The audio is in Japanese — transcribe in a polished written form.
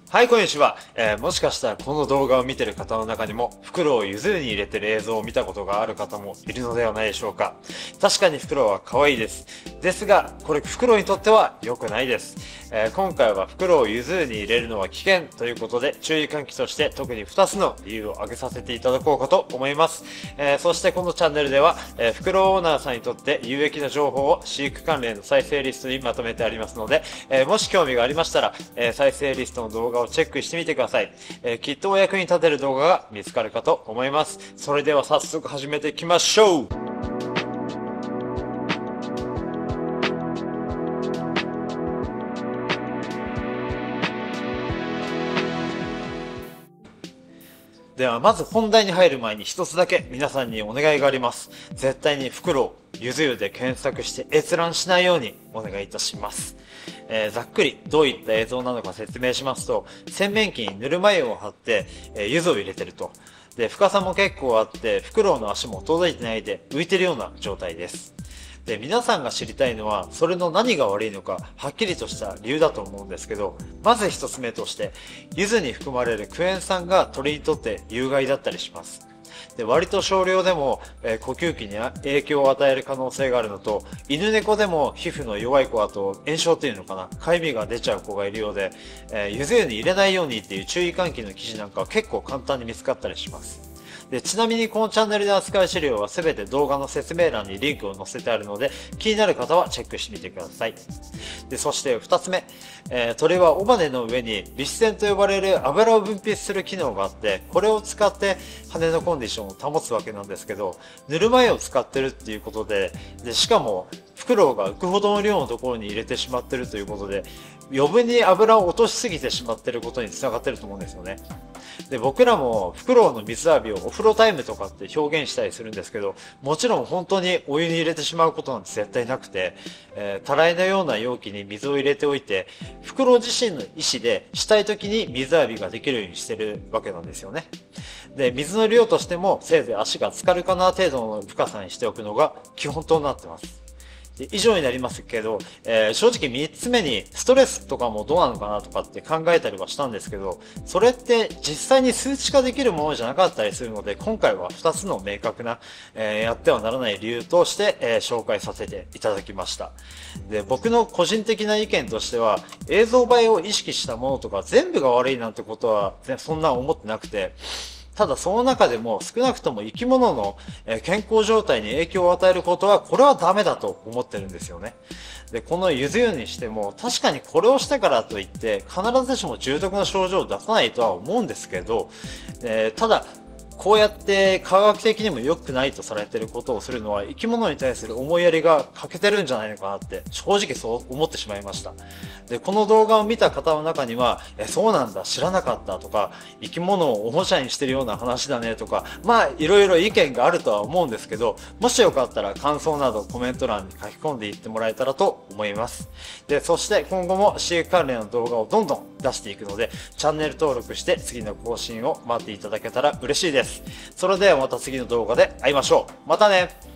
はい、こんにちは。もしかしたらこの動画を見てる方の中にも、フクロウをゆず湯に入れてる映像を見たことがある方もいるのではないでしょうか。確かにフクロウは可愛いです。ですが、これフクロウにとっては良くないです。今回はフクロウをゆず湯に入れるのは危険ということで、注意喚起として特に2つの理由を挙げさせていただこうかと思います。そしてこのチャンネルでは、フクロウオーナーさんにとって有益な情報を飼育関連の再生リストにまとめてありますので、もし興味がありましたら、再生リストの動画をチェックしてみてください。きっとお役に立てる動画が見つかるかと思います。それでは早速始めていきましょう。ではまず本題に入る前に一つだけ皆さんにお願いがあります。絶対にフクロウ、ゆず湯で検索して閲覧しないようにお願いいたします。ざっくりどういった映像なのか説明しますと、洗面器にぬるま湯を張って、柚子を入れてると。で、深さも結構あって、フクロウの足も届いてないで浮いてるような状態です。で、皆さんが知りたいのは、それの何が悪いのか、はっきりとした理由だと思うんですけど、まず一つ目として、柚子に含まれるクエン酸が鳥にとって有害だったりします。で、割と少量でも、呼吸器に影響を与える可能性があるのと、犬猫でも皮膚の弱い子だと炎症っていうのかな、痒みが出ちゃう子がいるようで、ゆず湯に入れないようにっていう注意喚起の記事なんかは結構簡単に見つかったりします。で、ちなみにこのチャンネルで扱う資料はすべて動画の説明欄にリンクを載せてあるので、気になる方はチェックしてみてください。で、そして二つ目、鳥は尾羽の上にビステンと呼ばれる油を分泌する機能があって、これを使って羽のコンディションを保つわけなんですけど、ぬるま湯を使ってるっていうことで、しかもフクロウが浮くほどの量のところに入れてしまってるということで、余分に油を落としすぎてしまってることにつながってると思うんですよね。で、僕らもフクロウの水浴びをお風呂タイムとかって表現したりするんですけど、もちろん本当にお湯に入れてしまうことなんて絶対なくて、たらいのような容器に水を入れておいて、フクロウ自身の意思でしたい時に水浴びができるようにしてるわけなんですよね。で、水の量としてもせいぜい足が浸かるかな程度の深さにしておくのが基本となってます。以上になりますけど、正直3つ目にストレスとかもどうなのかなとかって考えたりはしたんですけど、それって実際に数値化できるものじゃなかったりするので、今回は2つの明確な、やってはならない理由として、紹介させていただきました。で、僕の個人的な意見としては、映像映えを意識したものとか全部が悪いなんてことはそんな思ってなくて、ただその中でも少なくとも生き物の健康状態に影響を与えることは、これはダメだと思ってるんですよね。で、このゆず湯にしても、確かにこれをしたからといって、必ずしも重篤な症状を出さないとは思うんですけど、ただ、こうやって科学的にも良くないとされていることをするのは生き物に対する思いやりが欠けてるんじゃないのかなって正直そう思ってしまいました。で、この動画を見た方の中には、そうなんだ、知らなかったとか、生き物をおもちゃにしてるような話だねとか、まあいろいろ意見があるとは思うんですけど、もしよかったら感想などコメント欄に書き込んでいってもらえたらと思います。で、そして今後も飼育関連の動画をどんどん出していくので、チャンネル登録して次の更新を待っていただけたら嬉しいです。それではまた次の動画で会いましょう。またね。